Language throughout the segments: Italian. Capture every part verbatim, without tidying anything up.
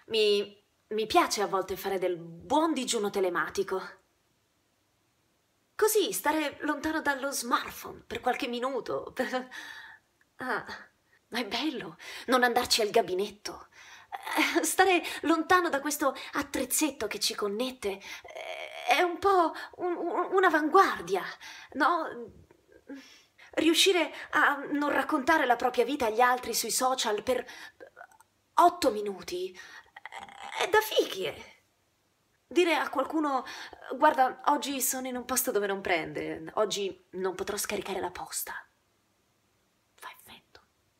Mi, mi piace a volte fare del buon digiuno telematico. Così, stare lontano dallo smartphone per qualche minuto. Per... Ah, è bello non andarci al gabinetto. Eh, Stare lontano da questo attrezzetto che ci connette eh, è un po' un- un- un'avanguardia, no? Riuscire a non raccontare la propria vita agli altri sui social per otto minuti eh, è da fighi. eh. Dire a qualcuno, guarda, oggi sono in un posto dove non prende, oggi non potrò scaricare la posta. Fa effetto.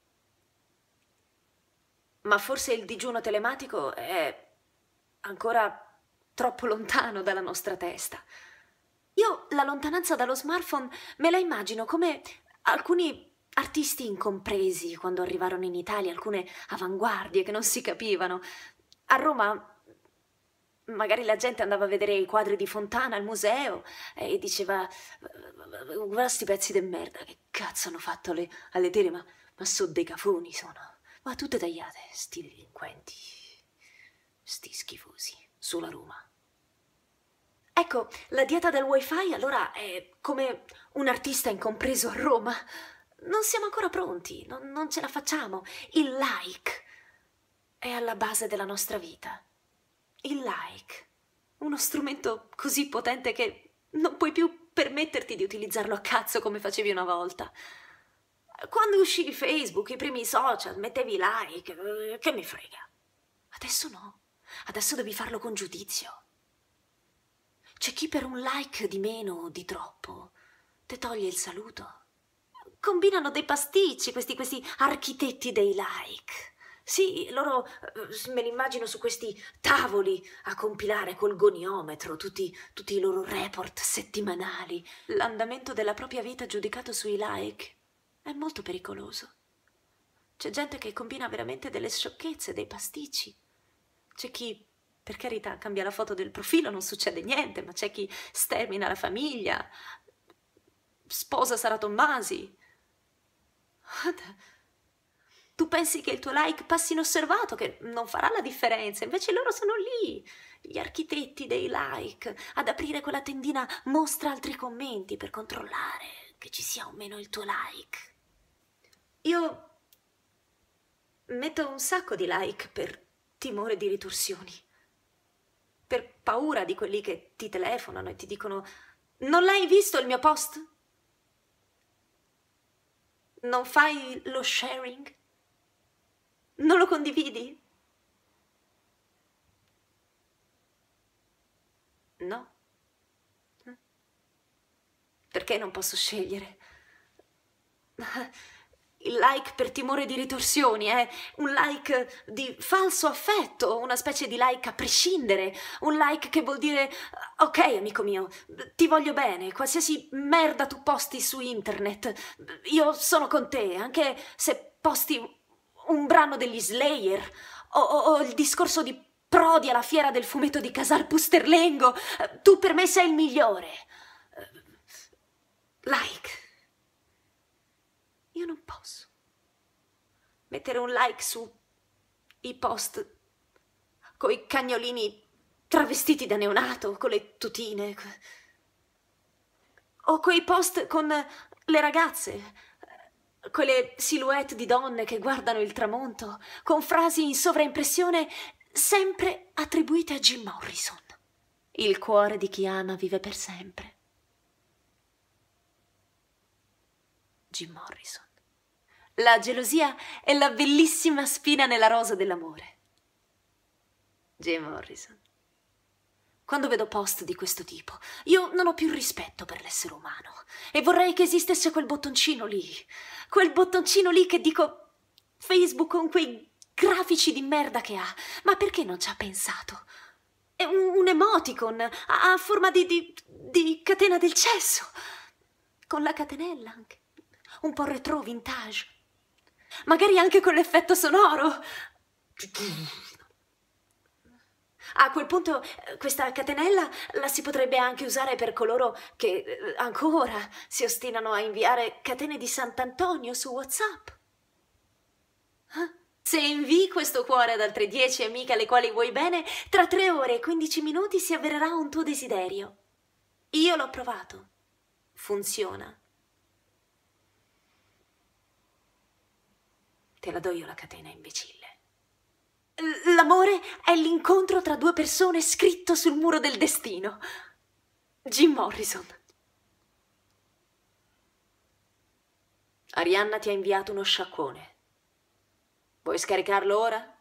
Ma forse il digiuno telematico è ancora troppo lontano dalla nostra testa. Io la lontananza dallo smartphone me la immagino come alcuni artisti incompresi quando arrivarono in Italia, alcune avanguardie che non si capivano. A Roma magari la gente andava a vedere i quadri di Fontana al museo e diceva guarda sti pezzi de merda, che cazzo hanno fatto alle, alle tele, ma, ma so dei cafoni sono. Ma tutte tagliate, sti delinquenti, sti schifosi, sulla Roma. Ecco, la dieta del wifi allora è come un artista incompreso a Roma. Non siamo ancora pronti, non, non ce la facciamo. Il like è alla base della nostra vita. Il like, uno strumento così potente che non puoi più permetterti di utilizzarlo a cazzo come facevi una volta. Quando uscì Facebook, i primi social, mettevi like, eh, che mi frega. Adesso no, adesso devi farlo con giudizio. C'è chi per un like di meno o di troppo te toglie il saluto. Combinano dei pasticci questi, questi architetti dei like. Sì, loro eh, me li immagino su questi tavoli a compilare col goniometro tutti, tutti i loro report settimanali. L'andamento della propria vita giudicato sui like è molto pericoloso. C'è gente che combina veramente delle sciocchezze, dei pasticci. C'è chi, per carità, cambia la foto del profilo, non succede niente, ma c'è chi stermina la famiglia, sposa Sara Tommasi. Tu pensi che il tuo like passi inosservato, che non farà la differenza, invece loro sono lì, gli architetti dei like, ad aprire quella tendina mostra altri commenti per controllare che ci sia o meno il tuo like. Io metto un sacco di like per timore di ritorsioni, per paura di quelli che ti telefonano e ti dicono «Non l'hai visto il mio post? Non fai lo sharing? Non lo condividi?» No. Perché non posso scegliere? Il like per timore di ritorsioni è un like di falso affetto, una specie di like a prescindere, un like che vuol dire ok amico mio, ti voglio bene, qualsiasi merda tu posti su internet, io sono con te, anche se posti un brano degli Slayer o, o, o il discorso di Prodi alla fiera del fumetto di Casal Pusterlengo, tu per me sei il migliore. Like. Io non posso mettere un like su i post coi cagnolini travestiti da neonato, con le tutine, o quei post con le ragazze, quelle silhouette di donne che guardano il tramonto, con frasi in sovraimpressione sempre attribuite a Jim Morrison. Il cuore di chi ama vive per sempre. Jim Morrison. La gelosia è la bellissima spina nella rosa dell'amore. Jim Morrison. Quando vedo post di questo tipo, io non ho più rispetto per l'essere umano e vorrei che esistesse quel bottoncino lì, quel bottoncino lì che dico Facebook con quei grafici di merda che ha. Ma perché non ci ha pensato? È un, un emoticon a, a forma di, di, di catena del cesso, con la catenella anche, un po' retro vintage. Magari anche con l'effetto sonoro. A quel punto questa catenella la si potrebbe anche usare per coloro che eh, ancora si ostinano a inviare catene di Sant'Antonio su WhatsApp. Eh? Se invii questo cuore ad altre dieci amiche alle quali vuoi bene, tra tre ore e quindici minuti si avvererà un tuo desiderio. Io l'ho provato. Funziona. Te la do io la catena, imbecille. L- L'amore è l'incontro tra due persone scritto sul muro del destino. Jim Morrison. Arianna ti ha inviato uno sciacquone. Vuoi scaricarlo ora?